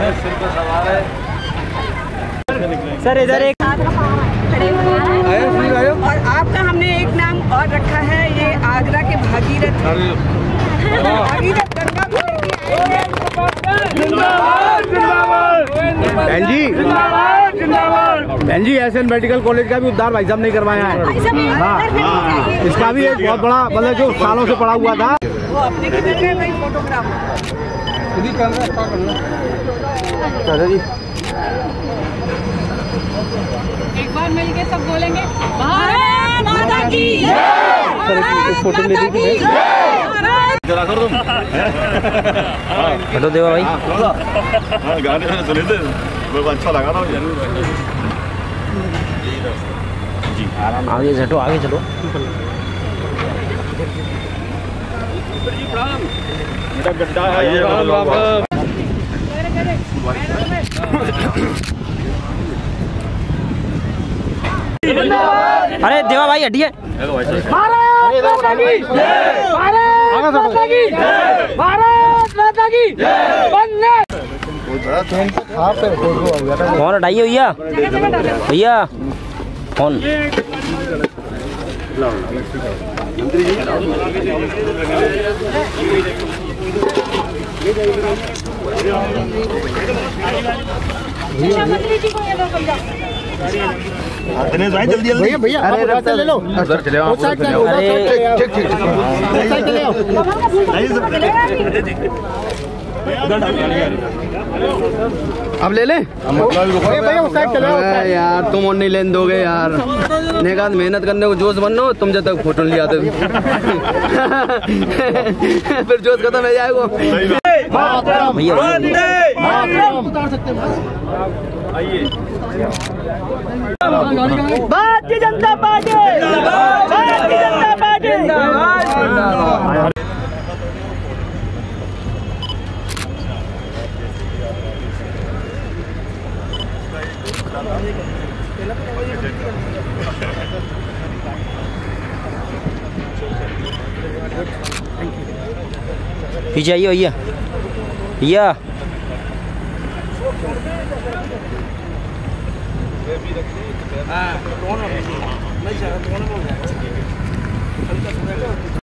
सिर पर सवार है। सर इधर एक और आपका हमने एक नाम और रखा है, ये आगरा के भागीरथ बहन जी एसएन मेडिकल कॉलेज का भी उद्धार भाई साहब नहीं करवाया है। हाँ, इसका भी एक बहुत बड़ा मतलब जो सालों से पड़ा हुआ था। वो अपने किधर गए भाई फोटोग्राफ जी एक बार मिलके सब बोलेंगे भारत माता की फोटो ले लीजिए जरा कर तुम हेलो देवा भाई। गाने मैंने सुने थे, मेरे को अच्छा लगा था। आगे चलो आगे चलो। गड्ढा है। अरे देवा भाई हटिए। भारत माता की वंदे। फोन हटाइए भैया, भैया फोन। दिनेश भाई जल्दी जल्दी भैया भैया ले लो। उधर चले आओ। अब ले ले यार, तुम और नहीं लेन दोगे यार। नेका मेहनत करने को जोश बनो, तुम जब तक फोटो लिया तो फिर जोश खत्म हो जाएगा। भैया भारतीय जनता पार्टी, भारतीय जनता पार्टी। पीछे आइए भैया, भैया।